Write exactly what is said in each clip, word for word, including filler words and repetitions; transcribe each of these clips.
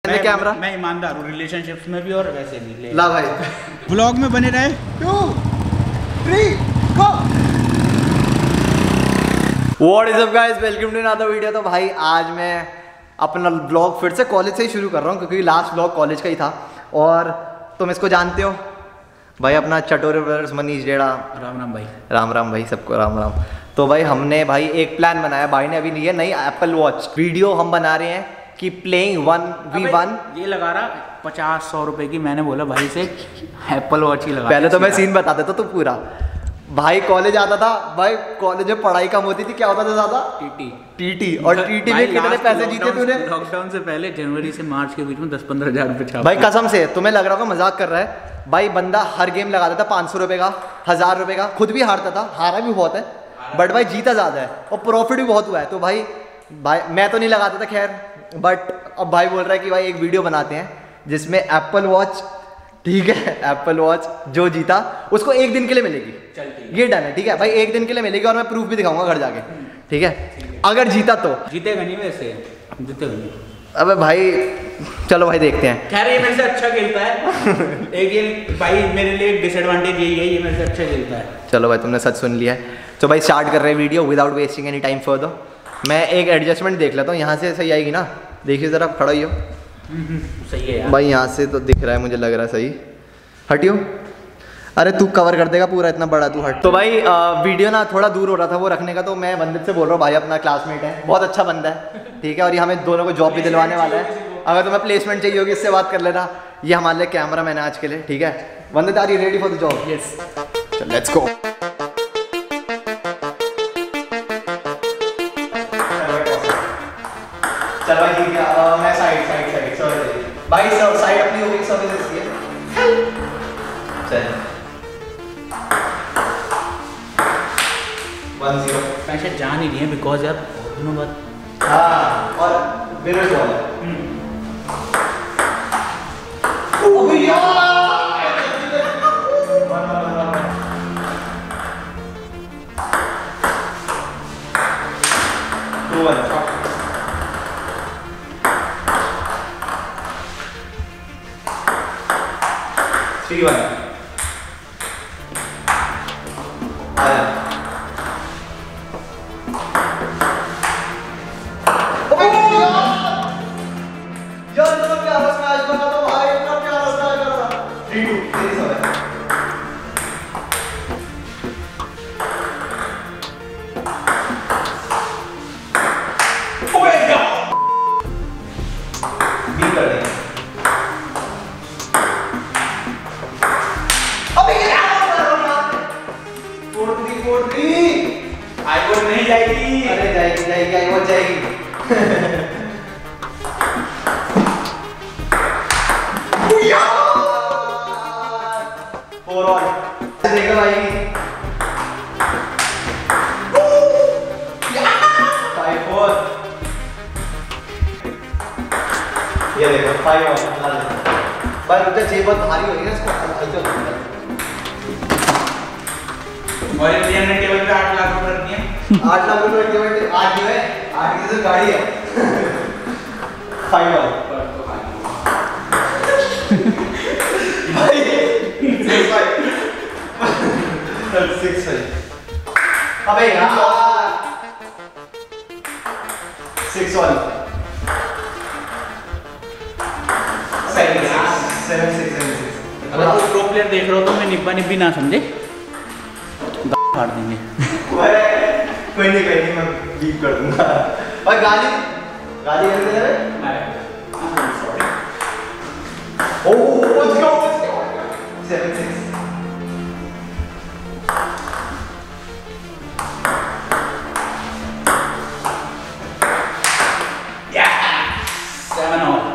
मैं कैमरा मैं ईमानदार हूँ रिलेशनशिप्स में भी और वैसे भी। ला भाई व्लॉग में बने रहे। Two three go. What is up guys, welcome to another video. तो भाई आज मैं अपना ब्लॉग फिर से कॉलेज से ही शुरू कर रहा हूँ क्योंकि लास्ट ब्लॉग कॉलेज का ही था। और तुम इसको जानते हो भाई, अपना चटोरे ब्रदर्स मनीष जेड़ा। राम राम भाई। राम राम भाई, सबको राम राम। तो भाई हमने भाई एक प्लान बनाया, भाई ने अभी नहीं है, नई एप्पल वॉच वीडियो हम बना रहे हैं कि प्लेइंग वन वी वन। ये लगा रहा पचास सौ रुपए की, मैंने बोला भाई से एप्पल वॉच ही लगा। पहले तो मैं सीन बता देता तो पूरा। भाई कॉलेज आता था, भाई कॉलेज में पढ़ाई कम होती थी, क्या होता था ज्यादा? टीटी टीटी और टीटी में कितने पैसे जीते तूने? लॉकडाउन से पहले जनवरी से मार्च के बीच में दस पंद्रह हजार रुपए छापे। भाई कसम से तुम्हें लग रहा होगा मजाक कर रहा है, भाई बंदा हर गेम लगा देता पाँच सौ रुपए का, हजार रुपए का, खुद भी हारता था, हारा भी बहुत है बट भाई जीता ज्यादा है और प्रॉफिट भी बहुत हुआ है। तो भाई भाई मैं तो नहीं लगाता था खैर, बट अब भाई बोल रहा है कि भाई एक वीडियो बनाते हैं जिसमें एप्पल वॉच, ठीक है, एप्पल वॉच जो जीता उसको एक दिन के लिए मिलेगी। ये डन है, ठीक है भाई, एक दिन के लिए मिलेगी और मैं प्रूफ भी दिखाऊंगा घर जाके, ठीक है? अगर जीता तो जीतेगा नहीं, वैसे जीतेगा नहीं। अबे भाई चलो भाई देखते हैं। खैर ये मेरे से अच्छा खेलता है एक ये भाई मेरे लिए डिसएडवांटेज यही है, ये मेरे से अच्छा खेलता है। चलो भाई तुमने सच सुन लिया है। तो भाई स्टार्ट कर रहे हैं video without wasting any time further. मैं एक एडजस्टमेंट देख लेता हूँ, यहाँ से सही आएगी ना? देखिए ज़रा, खड़ा ही हो। सही है यार। भाई यहाँ से तो दिख रहा है, मुझे लग रहा है सही। हटियो, अरे तू कवर कर देगा पूरा, इतना बड़ा तू हट। तो भाई आ, वीडियो ना थोड़ा दूर हो रहा था वो रखने का, तो मैं वंदित से बोल रहा हूँ, भाई अपना क्लासमेट है, बहुत अच्छा बंदा है, ठीक है, और ये हमें दोनों को जॉब भी दिलवाने वाला है। अगर तुम्हें प्लेसमेंट चाहिए होगी इससे बात कर लेना, ये हमारे लिए कैमरा मैन है आज के लिए, ठीक है? Vandit are you ready for the job? Yes, चल लेट्स गो। चल भाई ठीक है, uh, मैं साइड साइड साइड सॉरी भाई, सब साइड अपनी होगी, सर्विसेज की है। चल वन जीरो। मैं शायद जान ही नहीं है बिकॉज यार बहुत दिनों बाद। हाँ और विनर बॉल है। अबे यार दो वन थ्री वन आया। यार इतना प्यारा स्मैश बना था भाई, इतना प्यारा स्मैश बना था। थ्री टू तेरी सब है। ओए गॉड बी कर दे। आईफोन नहीं जाएगी। अरे जाएगी जाएगी आईफोन जाएगी। फोर ऑन देखो भाई, फाइव फोर, ये देखो फाइव ऑन। भाई रुक जा, जेब बहुत भारी हो रही है इसको, और इंडियन ने टेबल पे आठ लाख रुपए रख दिए। आठ लाख रुपए टेबल आठ जो है, आठ की तो गाड़ी है। फाइव ऑन भाई, सिक्स फाइव सिक्स फाइव। अबे यार six one seven six seven six seven six. अगर कोई प्रो प्लेयर देख रहे हो तो मैं निब्बा निब्बी ना समझे, फाड़ देंगे। कोई नहीं कोई नहीं, मैं बीप कर दूंगा। और गाली गाली कर दे रहे। Oh let's go seven six. Seven all.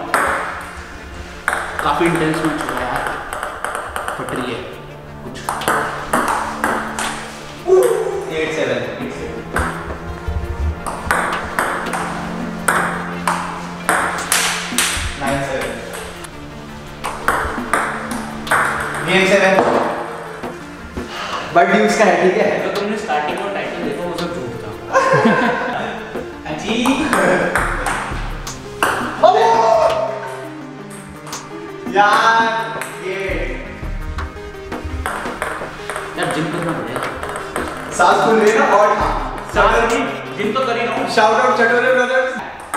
काफी इंटेंस मैच हुआ यार, फट रही है कुछ। Eight seven nine seven game seven. But deuce का है, ठीक है? तो तुमने स्टार्टिंग में टाइटल देखा, वो सब झूठ था। अजी यार ये यार जिम करना पड़ेगा। सांस फूल रही है ना और हाँ सांस नहीं, जिम तो कर ही रहा हूँ। Shout out Chatore brothers.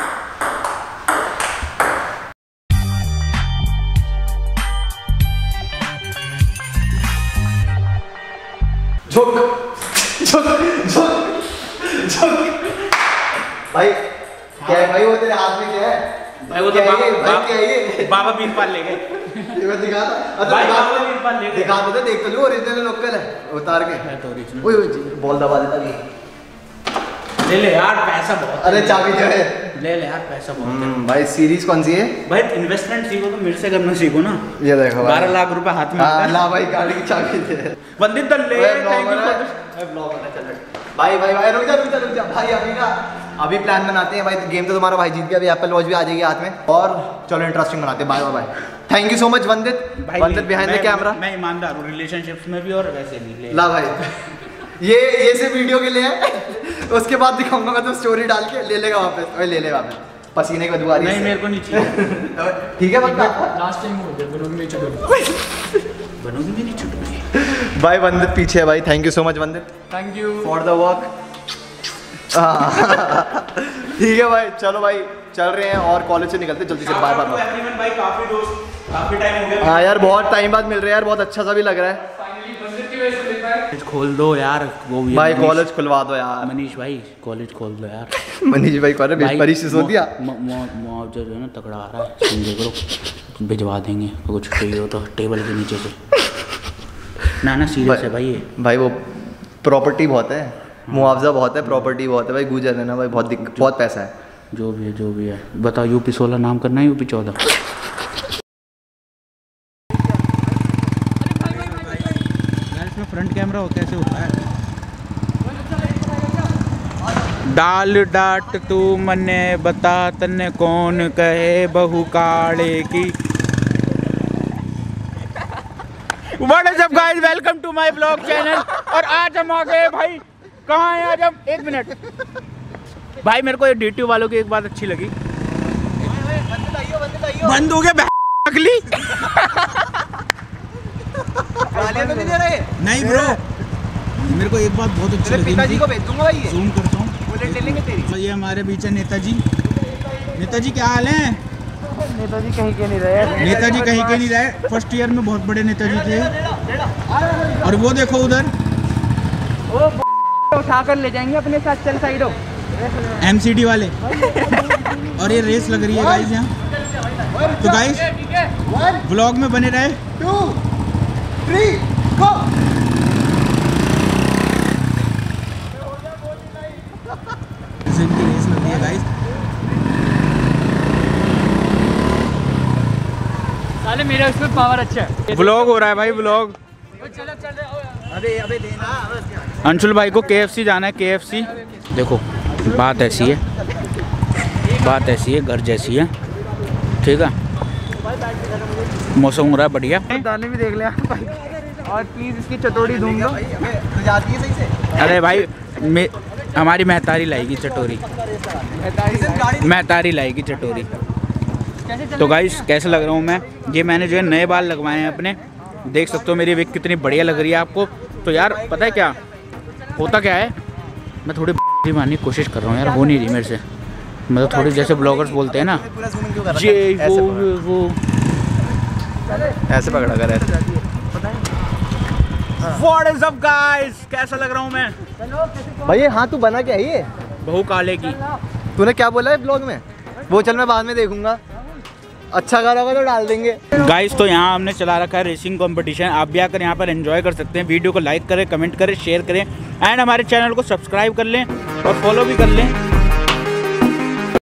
झुक झुक झुक झुक भाई क्या है भाई वो तेरे हाथ में क्या है? भाई वो तो क्या है बाबा ये? भाई क्या है ये? बाबा बीर पाल ले गए। ये मैं दिखा था भाई बाबा बीर पाल ले गए। दिखा तो दे, देख तो लो ओरिजिनल लोकल है उतार के। है तो ओरिजिनल। ओए ओए बॉल दबा देता नहीं। ले ले यार पैसा बहुत है। अरे चाबी जो है ले ले यार पैसा बहुत है। हम्म भाई सीरीज कौन सी है? भाई इन्वेस्टमेंट सीखो तो मेरे से करना सीखो ना। ये देखो बारह लाख रुपए हाथ में। हाँ ला भाई गाड़ी की चाबी दे। बंदित दल ले। ओए, थैंक यू ब्लॉगर है। ओए, ब्लॉगर है, चल हट। भाई भाई भाई रुक जा रुक जा रुक जा भाई अभी ना अभी प्लान बनाते हैं भाई। गेम तो तुम्हारा भाई जीत गया, अभी एप्पल वॉच भी आ जाएगी हाथ में और चलो इंटरेस्टिंग बनाते हैं। Bye bye bye. Thank you so much Vandit. Vandit behind the camera. मैं ईमानदार हूँ रिलेशनशिप्स में भी और वैसे भी। ले ला भाई ये ये सिर्फ वीडियो के लिए है। उसके बाद दिखाऊंगा मैं तो स्टोरी डाल के ले लेगा वापस। ओए ले ले वापस पसीने की बदबू आ रही है। नहीं मेरे को नहीं चाहिए। ठीक है पक्का। लास्ट टाइम हो गया बनोगी नहीं चटोरी। बनोगी मेरी चटोरी। भाई वंदित पीछे है भाई। Thank you so much Vandit thank you for the work. ठीक है भाई चलो भाई चल रहे हैं और कॉलेज से निकलते जल्दी से। Bye bye. एवरीवन भाई काफी दोस्त काफी टाइम हो गया। हाँ यार बहुत टाइम बाद मिल रहे हैं यार, बहुत अच्छा सा भी लग रहा है। फाइनली बंदर की वजह से देख रहा है। खोल दो यार वो भी भाई मनीष- कॉलेज खुलवा दो यार। मनीष भाई कॉलेज खोल दो यार। मनीष भाई कॉलेज भाई, परीक्षा से सो मु- दिया। मु- मु- मुआवजा जो है ना तगड़ा आ रहा है समझे करो। भिजवा देंगे कुछ चाहिए हो तो टेबल के नीचे से। ना ना सीरियस है भाई ये। भाई वो प्रॉपर्टी बहुत है, मुआवजा बहुत है, प्रॉपर्टी बहुत है भाई। गुजर है ना भाई, बहुत दिक्कत बहुत पैसा है। जो भी है जो भी है बताओ। यूपी सोलह नाम करना है यूपी चौदह। यार इसमें फ्रंट कैमरा हो कैसे होता है? डाल डाट तू मने बता तने कौन कहे बहू काले की। What is up guys, welcome to my vlog channel. और आज हम आ गए भाई कहाँ है आज हम? एक मिनट भाई मेरे को ये डी टी वालों की एक बात अच्छी लगी। बंद हो गया अगली। गालियां तो नहीं दे रहे? नहीं ब्रो मेरे को एक बात बहुत अच्छी लगी। पिताजी को भेज दूंगा भाई ये। जूम करता हूँ। बुलेट ले लेंगे तेरी। तो ये हमारे बीच है नेताजी। नेताजी क्या हाल है? नेताजी कहीं के नहीं रहे। नेताजी कहीं के नहीं रहे। फर्स्ट ईयर में बहुत बड़े नेताजी थे। और वो देखो उधर उठा कर ले जाएंगे अपने साथ। चल साइड हो। एम सी डी वाले। और ये रेस लग रही है गाइस यहाँ। तो गाइस ब्लॉग में बने रहे। Two three go. इनकी रेस लग रही है गाइस। साले मेरे उसमें पावर अच्छा है। ब्लॉग हो रहा है भाई ब्लॉग। चलो चल रहे अबे अबे देना। अंशुल भाई को के एफ सी जाना है। के एफ सी देखो बात ऐसी है, बात ऐसी है, घर जैसी है। ठीक है मौसम हो रहा है बढ़िया। दाने भी देख ले भाई। और प्लीज इसकी चटोरी ढूंढ लो। तो जाती है सही से। अरे भाई मे, हमारी महतारी लाएगी चटोरी। महतारी लाएगी चटोरी। तो गाइस कैसे लग रहा हूँ मैं? ये मैंने जो है नए बाल लगवाए हैं अपने। देख सकते हो मेरी विग कितनी बढ़िया लग रही है आपको। तो यार पता है क्या होता क्या है, मैं थोड़ी मारने की कोशिश कर रहा हूँ यार, हो नहीं रही मेरे से। मतलब थोड़ी जैसे ब्लॉगर्स बोलते हैं ना ये वो वो ऐसे पकड़ा कर ऐसे। व्हाट इज अप गाइस, कैसा लग रहा हूँ मैं? भाई ये हाँ तू बना क्या है ये? बहू काले की। तूने क्या बोला है ब्लॉग में? वो चल मैं बाद में देखूंगा। अच्छा कर होगा तो डाल देंगे। गाइस तो यहाँ हमने चला रखा है रेसिंग कंपटीशन। आप भी आकर यहाँ पर एंजॉय कर सकते हैं। वीडियो को लाइक करें, कमेंट करें, शेयर करें एंड हमारे चैनल को सब्सक्राइब कर लें और फॉलो भी कर लें।